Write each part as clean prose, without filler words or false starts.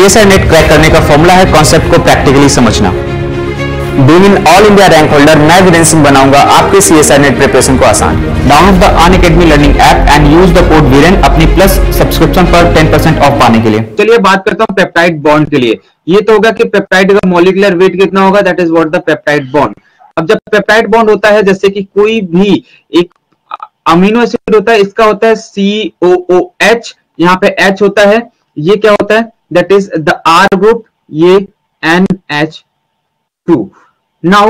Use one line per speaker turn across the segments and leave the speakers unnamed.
CSI net crack करने का formula है कॉन्सेप्ट को प्रैक्टिकली समझना। Being in all India rank holder, मैं वीरेंद्र सिंह बनाऊंगा आपके सीएसआई नेट प्रिपरेशन को आसान। Download the Unacademy learning app and use the code Viren अपनी प्लस सब्सक्रिप्शन पर 10% ऑफ पाने के लिए।
चलिए बात करता हूं पेप्टाइड बॉन्ड के लिए। ये तो होगा कि पेप्टाइड का मॉलिक्यूलर वेट कितना होगा, that is what the peptide bond. अब जब पेप्टाइड बॉन्ड होता है, जैसे कि कोई भी एक अमीनो एसिड होता है, इसका होता है COOH, यहाँ पे H होता है, ये क्या होता है, that is the R group, ये NH2। Now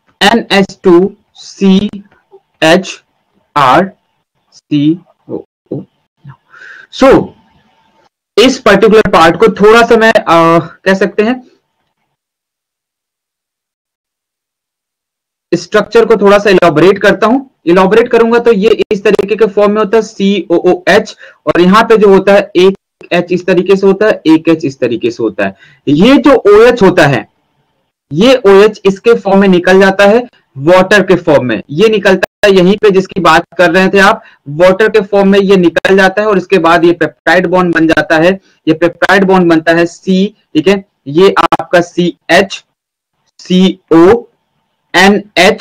NH2CHRCOO। सो इस पर्टिकुलर पार्ट को थोड़ा सा मैं कह सकते हैं स्ट्रक्चर को थोड़ा सा इलाबोरेट करता हूं। इलाबोरेट करूंगा तो ये इस तरीके के फॉर्म में होता है COOH, और यहाँ पे जो होता है एक H इस तरीके से होता है, एक H इस तरीके से होता है। ये जो OH होता है, ये OH इसके फॉर्म में निकल जाता है वाटर के फॉर्म में। ये निकलता है यहीं पे जिसकी बात कर रहे थे आप, वाटर के फॉर्म में ये निकल जाता है, और इसके बाद ये पेप्टाइड बॉन्ड बन जाता है। ये पेप्टाइड बॉन्ड बनता है C, ठीक है, ये आपका CH CO NH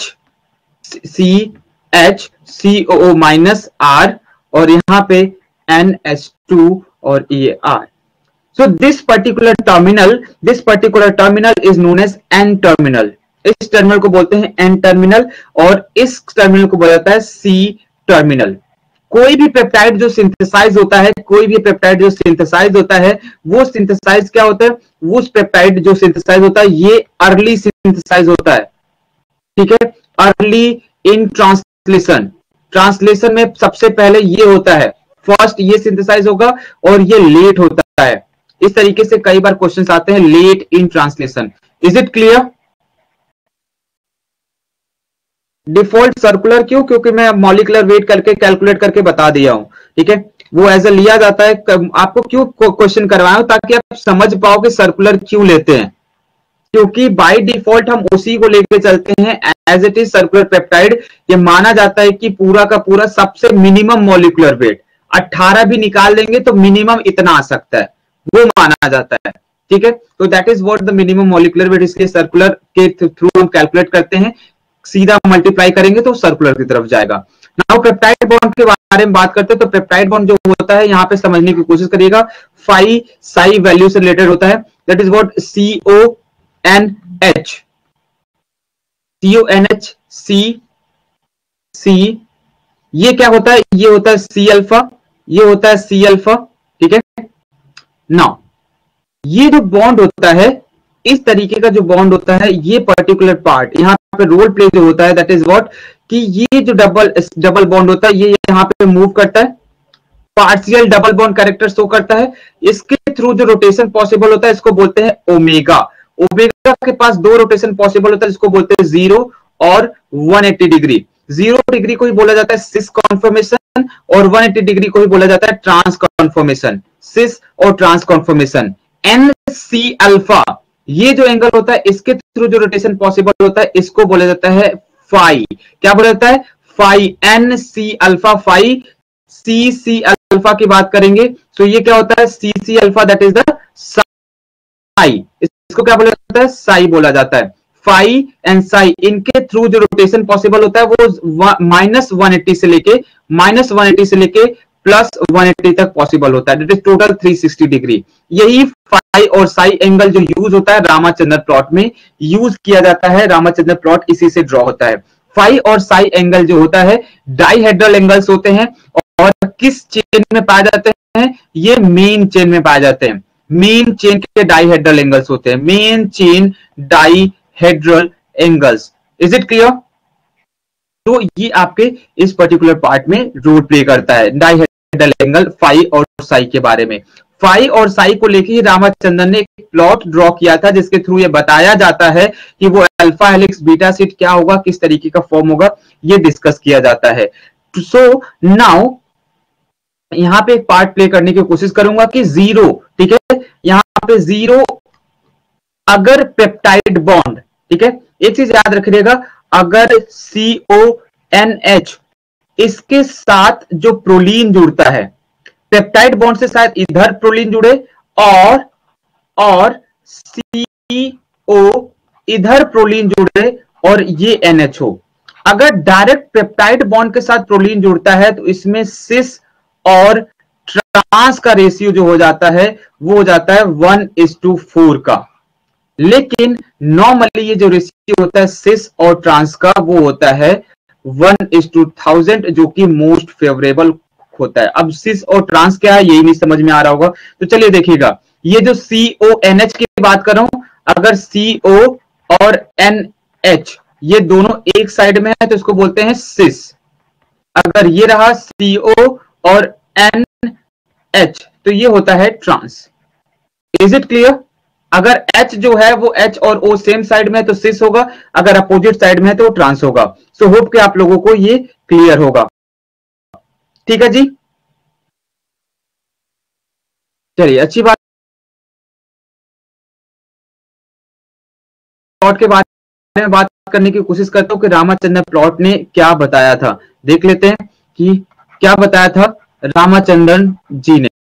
CH COO minus R, और यहाँ पे NH2 और ये R। So this particular terminal is known as N terminal। इस टर्मिनल को बोलते हैं N टर्मिनल, और इस टर्मिनल को बोला जाता है C टर्मिनल। कोई भी पेप्टाइड जो सिंथेसाइज होता है, वो सिंथेसाइज क्या होता है, वो पेप्टाइड जो सिंथेसाइज होता है ये अर्ली सिंथेसाइज होता है, ठीक है। अर्ली इन ट्रांसलेशन में सबसे पहले ये होता है, फर्स्ट ये सिंथेसाइज होगा और ये लेट होता है। इस तरीके से कई बार क्वेश्चंस आते हैं late in translation. Is it clear? Default circular क्यों? क्योंकि मैं मॉलिक्यूलर वेट करके कैलकुलेट करके बता दिया हूं, ठीक है, वो एज ए लिया जाता है। आपको क्यों क्वेश्चन करवाया ताकि आप समझ पाओ कि सर्कुलर क्यों लेते हैं, क्योंकि बाय डिफॉल्ट हम उसी को लेके चलते हैं as it is circular peptide. ये माना जाता है कि पूरा का पूरा सबसे मिनिमम मॉलिक्यूलर वेट 18 भी निकाल देंगे तो मिनिमम इतना आ सकता है, वो माना जाता है, ठीक है। तो that is what the minimum molecular weight. इसके सर्कुलर के थ्रू हम कैलकुलेट करते हैं, सीधा मल्टीप्लाई करेंगे तो सर्कुलर की तरफ जाएगा। नाउ पेप्टाइड बॉन्ड के बारे में बात करते हैं। तो पेप्टाइड बॉन्ड जो होता है, यहाँ पे समझने की कोशिश करिएगा, फाई साई वैल्यू से रिलेटेड होता है, that is what CONH C ये क्या होता है, ये होता है C अल्फा, ये होता है C अल्फा, ठीक है। नाउ ये जो बॉन्ड होता है, इस तरीके का जो बॉन्ड होता है, ये पर्टिकुलर पार्ट यहाँ पे रोल प्ले जो होता है, दैट इज व्हाट कि ये जो डबल बॉन्ड होता है, ये यहाँ पे मूव करता है, partial double bond character show करता है। इसके थ्रू जो रोटेशन पॉसिबल होता है, इसको बोलते हैं ओमेगा। ओमेगा के पास दो रोटेशन पॉसिबल होता है, जिसको बोलते हैं 0 और 180 डिग्री। 0 डिग्री को ही बोला जाता है सिस कॉन्फॉर्मेशन, और 180 डिग्री को ही बोला जाता है ट्रांस कॉन्फॉर्मेशन। सिस और ट्रांस कॉन्फॉर्मेशन। NC अल्फा, ये जो एंगल होता है, इसके थ्रू जो रोटेशन पॉसिबल होता है, इसको बोला जाता है फाई। क्या बोला जाता है? Phi. NC alpha phi. CC alpha की बात करेंगे तो ये क्या होता है, CC alpha, that is the psi. इसको क्या बोला जाता है? साई बोला जाता है। फाई एंड साई, इनके थ्रू जो रोटेशन पॉसिबल होता है वो -180 से लेके प्लस 180 तक पॉसिबल होता है, दैट इज टोटल 360 डिग्री। यही फाई और साई एंगल जो यूज होता है रामाचंद्रन प्लॉट में यूज किया जाता है। रामाचंद्रन प्लॉट इसी से ड्रॉ होता है। फाई और साई एंगल जो होता है डाइहेड्रल एंगल्स होते हैं, और किस चेन में पाए जाते हैं? ये मेन चेन में पाए जाते हैं। मेन चेन के डाइहेड्रल एंगल्स होते हैं, main chain dihedral angles. Is it clear? तो ये आपके इस पर्टिकुलर पार्ट में रोल प्ले करता है, डाइहेड्रल एंगल फाई और साई के बारे में। फाई और साई को लेकर ही रामाचंद्रन ने एक प्लॉट ड्रॉ किया था, जिसके थ्रू ये बताया जाता है कि वो अल्फा हेलिक्स बीटा शीट क्या होगा, किस तरीके का फॉर्म होगा, ये डिस्कस किया जाता है। सो नाउ यहां पे एक पार्ट प्ले करने की कोशिश करूंगा कि 0, ठीक है, यहां पे 0 अगर पेप्टाइड बॉन्ड, ठीक है, एक चीज याद रखिएगा, अगर CONH इसके साथ जो प्रोलीन जुड़ता है, पेप्टाइड बॉन्ड से शायद इधर प्रोलीन जुड़े और और CO इधर प्रोलीन जुड़े और ये NH हो। अगर डायरेक्ट पेप्टाइड बॉन्ड के साथ प्रोलीन जुड़ता है तो इसमें सिस और ट्रांस का रेशियो जो हो जाता है वो हो जाता है 1:4 का। लेकिन नॉर्मली ये जो रेशियो होता है सिस और ट्रांस का वो होता है 1:1000, जो कि मोस्ट फेवरेबल होता है। अब सिस और ट्रांस क्या है यही नहीं समझ में आ रहा होगा, तो चलिए देखिएगा। ये जो CONH की बात कर रहा हूं, अगर CO और NH ये दोनों एक साइड में है तो इसको बोलते हैं सिस। अगर ये रहा CO और NH तो ये होता है ट्रांस। Is it clear? अगर H जो है वो H और O सेम साइड में है तो सिस होगा, अगर अपोजिट साइड में है तो ट्रांस होगा। सो होप कि आप लोगों को ये क्लियर होगा। ठीक है जी, चलिए अच्छी बात। प्लॉट के बारे में बात करने की कोशिश करता हूं कि रामाचंद्रन प्लॉट ने क्या बताया था। देख लेते हैं कि क्या बताया था रामाचंद्रन जी ने।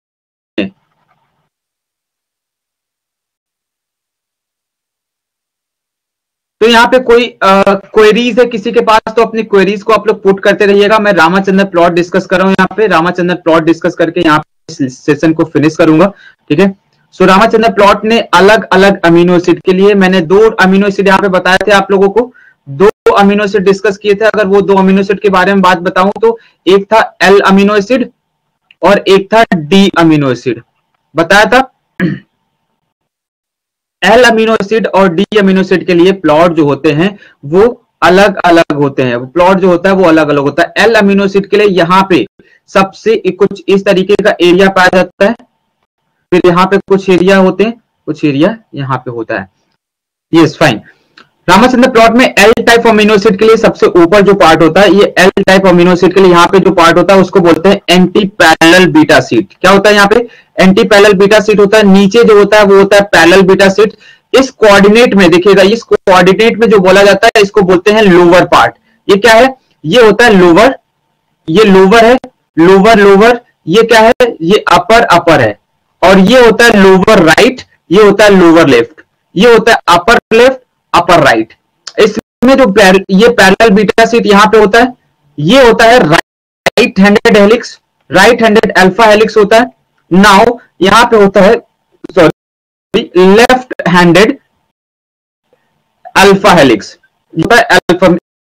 तो यहाँ पे कोई क्वेरीज है किसी के पास तो अपनी क्वेरीज को आप लोग पुट करते रहिएगा। मैं रामाचंद्रन प्लॉट डिस्कस कर रहा हूँ यहाँ पे, रामाचंद्रन प्लॉट डिस्कस करके यहाँ पे सेशन को फिनिश करूंगा। ठीक है, सो रामाचंद्रन प्लॉट ने अलग अलग अमीनो एसिड के लिए, मैंने 2 अमीनो एसिड यहाँ पे बताए थे आप लोगों को, 2 अमीनो एसिड डिस्कस किए थे। अगर वो 2 अमीनो एसिड के बारे में बात बताऊं तो एक था L अमीनो एसिड और एक था D अमीनो एसिड बताया था। L अमीनो एसिड और D अमीनो एसिड के लिए प्लॉट जो होते हैं वो अलग अलग होते हैं, प्लॉट जो होता है वो अलग अलग होता है। L अमीनो एसिड के लिए यहाँ पे सबसे कुछ इस तरीके का एरिया पाया जाता है, फिर यहाँ पे कुछ एरिया होते हैं, कुछ एरिया यहाँ पे होता है। Yes fine. रामाचंद्रन प्लॉट में L टाइप अमीनो एसिड के लिए सबसे ऊपर जो पार्ट होता है, ये L टाइप अमीनो एसिड के लिए यहाँ पे जो पार्ट होता है उसको बोलते हैं एंटी पैरेलल बीटा शीट। क्या होता है यहाँ पे? एंटी पैरेलल बीटा शीट होता है। नीचे जो होता है वो होता है पैरेलल बीटा शीट। इस कोऑर्डिनेट में देखिएगा, इस कोऑर्डिनेट में जो बोला जाता है इसको बोलते हैं लोअर पार्ट। ये क्या है? ये होता है लोअर, ये लोअर है, लोअर लोअर। ये क्या है? ये अपर अपर है। और ये होता है लोअर राइट, ये होता है लोअर लेफ्ट, ये होता है अपर लेफ्ट अपर राइट। इसमें जो ये पैरेलल बीटा शीट यहाँ पे होता है, ये होता है right handed helix, right handed alpha helix होता है। नाउ यहाँ पे होता है sorry left handed alpha helix, होता है अल्फा।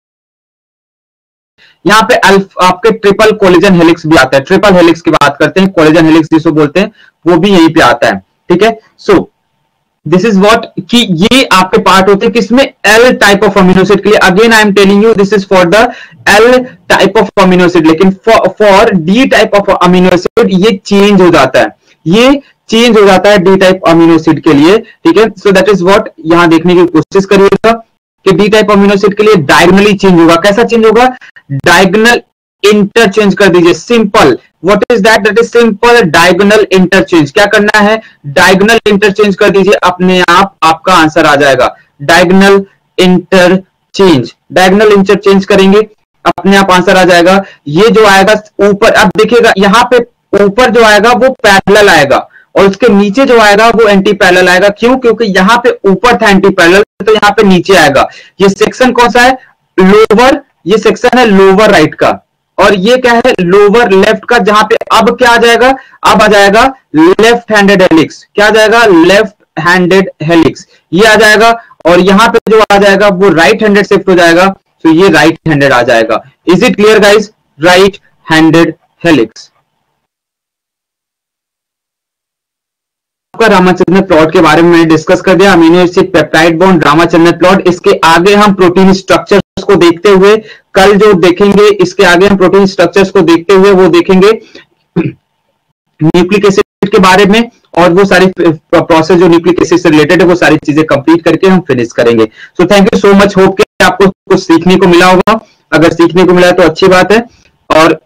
यहाँ पे आपके ट्रिपल कोलिजन हेलिक्स भी आता है। ट्रिपल हेलिक्स की बात करते हैं, कोलिजन हेलिक्स जिसको बोलते हैं, वो भी यहीं पे आता है। ठीक है, सो दिस इज व्हाट कि ये आपके पार्ट होते हैं किसमें? L type of amino acid के लिए। Again I am telling you this is for the L type of amino acid, लेकिन for D type of amino acid ये चेंज हो जाता है, ये चेंज हो जाता है D टाइप अमीनो एसिड के लिए। ठीक है, सो दैट इज व्हाट यहां देखने की कोशिश करिएगा कि D टाइप अमीनो एसिड के लिए डायगोनली चेंज होगा। कैसा चेंज होगा? डायगोनल इंटरचेंज कर दीजिए, simple. What is that? That is simple diagonal interchange. क्या करना है? डायगोनल इंटरचेंज कर दीजिए, अपने आप आपका आंसर आ जाएगा। डायगोनल इंटरचेंज, डायगोनल इंटरचेंज करेंगे अपने आप आंसर आ जाएगा। ये जो आएगा ऊपर, अब देखिएगा यहाँ पे ऊपर जो आएगा वो पैरेलल आएगा और उसके नीचे जो आएगा वो एंटी पैरेलल आएगा। क्यों? क्योंकि यहाँ पे ऊपर था एंटी पैरेलल, तो यहाँ पे नीचे आएगा। ये सेक्शन कौन सा है? लोअर, ये सेक्शन है लोअर राइट का, और ये क्या है? लोअर लेफ्ट का, जहां पे अब क्या आ जाएगा? अब आ जाएगा लेफ्ट हैंडेड हेलिक्स। क्या आ जाएगा? लेफ्ट हैंडेड हेलिक्स ये आ जाएगा। और यहां पे जो आ जाएगा वो राइट हैंडेड शिफ्ट हो जाएगा, तो ये राइट हैंडेड आ जाएगा। Is it clear guys? Right handed helix. Ramachandran plot के बारे में मैंने डिस्कस कर दिया, amino acid peptide bond, Ramachandran plot. इसके आगे हम प्रोटीन स्ट्रक्चर्स को देखते हुए कल जो देखेंगे, इसके आगे हम प्रोटीन स्ट्रक्चर्स को देखते हुए वो देखेंगे न्यूक्लिक एसिड के बारे में, और वो सारी प्रोसेस जो न्यूक्लिक एसिड से रिलेटेड है वो सारी चीजें कंप्लीट करके हम फिनिश करेंगे। So thank you so much, hope कि आपको कुछ सीखने को मिला होगा। अगर सीखने को मिला तो अच्छी बात है। और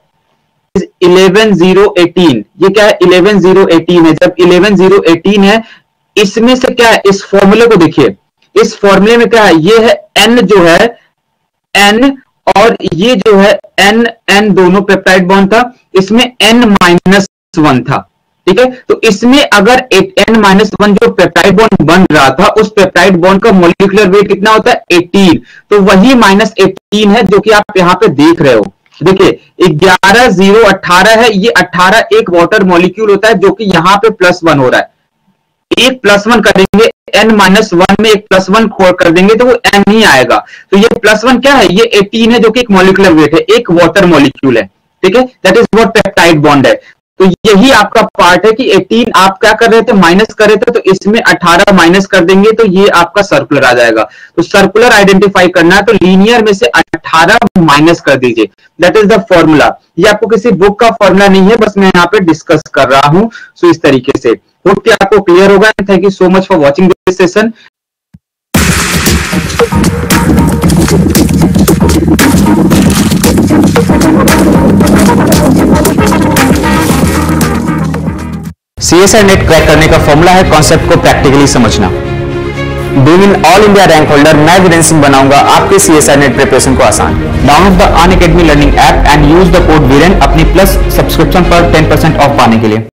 11018 ये क्या है? 11018 है। जब 11018 है, इसमें से क्या है? इस फॉर्मूले को देखिए, इस फॉर्मूले में क्या है? ये है N जो है N, और ये जो है N दोनों पेप्टाइड बॉन्ड था, इसमें N-1 था। ठीक है। तो इसमें अगर n-1 जो पेप्टाइड बॉन्ड बन रहा था, उस पेप्टाइड बॉन्ड का मॉलिक्यूलर वेट कितना होता है 18, तो वही -18 है जो कि आप यहां पे देख रहे हो। देखिए 11 0 18 है, ये 18 एक वाटर मॉलिक्यूल होता है जो कि यहां पे +1 हो रहा है। एक +1 करेंगे, n-1 में एक +1 कर देंगे तो वो n ही आएगा। तो ये +1 क्या है, ये 18 है जो कि एक मॉलिक्यूलर वेट है, एक वाटर मॉलिक्यूल है। ठीक है, that is what peptide bond है। तो यही आपका पार्ट है कि 18 आप क्या कर रहे थे, माइनस कर रहे थे, तो इसमें 18 माइनस कर देंगे तो ये आपका सर्कुलर आ जाएगा। तो सर्कुलर आइडेंटिफाई करना है तो लीनियर में से 18 माइनस कर दीजिए, दैट इज द फॉर्मूला। ये आपको किसी बुक का फॉर्मूला नहीं है, बस मैं यहाँ पे डिस्कस कर रहा हूं। सो इस तरीके से होप कि आपको क्लियर होगा। Thank you so much for watching this session.
CSIR NET crack करने का फॉर्मूला है कॉन्सेप्ट को प्रैक्टिकली समझना। Being in all India rank holder, मैं वीरेंद्र सिंह बनाऊंगा आपके CSIR नेट प्रिपरेशन को आसान। Download the Unacademy learning app and use the code Viren अपनी प्लस सब्सक्रिप्शन पर 10% ऑफ पाने के लिए।